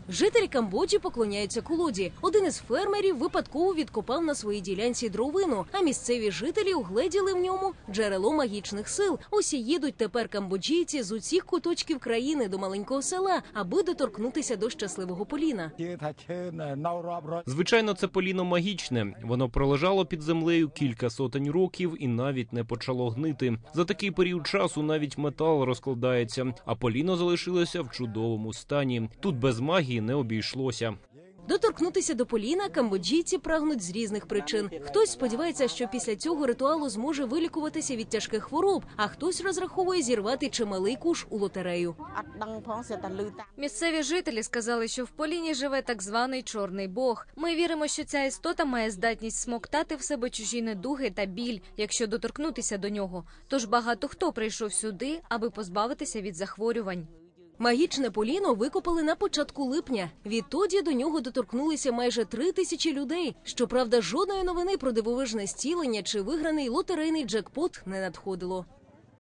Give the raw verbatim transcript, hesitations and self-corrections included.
Жителі Камбоджі поклоняються колоді. Один із фермерів випадково відкопав на своїй ділянці дровину, а місцеві жителі угледіли в ньому джерело магічних сил. Усі їдуть тепер камбоджійці з усіх куточків країни до маленького села, аби доторкнутися до щасливого поліна. Звичайно, це поліно магічне. Воно пролежало під землею кілька сотень років і навіть не почало гнити. За такий період часу навіть метал розкладається, а поліно залишилося в чудовому стані. Тут без магії не обійшлося. Доторкнутися до поліна камбоджійці прагнуть з різних причин. Хтось сподівається, що після цього ритуалу зможе вилікуватися від тяжких хвороб, а хтось розраховує зірвати чималий куш у лотерею. Місцеві жителі сказали, що в поліні живе так званий чорний бог. Ми віримо, що ця істота має здатність смоктати в себе чужі недуги та біль, якщо доторкнутися до нього. Тож багато хто прийшов сюди, аби позбавитися від захворювань. Магічне поліно викопали на початку липня. Відтоді до нього доторкнулися майже три тисячі людей. Щоправда, жодної новини про дивовижне зцілення чи виграний лотерейний джекпот не надходило.